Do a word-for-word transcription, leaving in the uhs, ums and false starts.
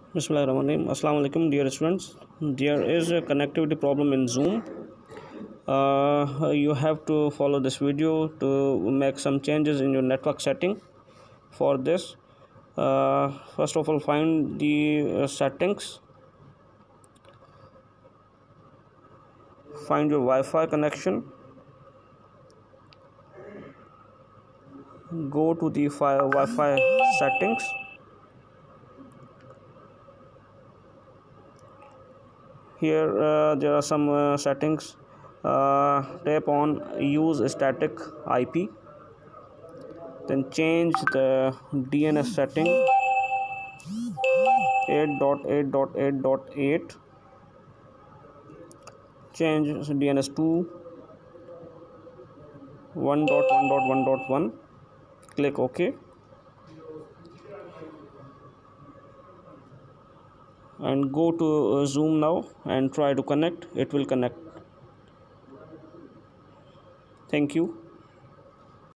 Bismillahirrahmanirrahim. Assalamu alaikum, dear students. There is a connectivity problem in Zoom. Uh, you have to follow this video to make some changes in your network setting. For this, uh, first of all, find the uh, settings. Find your Wi-Fi connection. Go to the Wi-Fi settings. Here uh, there are some uh, settings. Uh, tap on use static I P, then change the D N S setting eight dot eight dot eight dot eight, change D N S to one dot one dot one dot one, click OK, and go to uh, Zoom now and try to connect. It will connect. Thank you.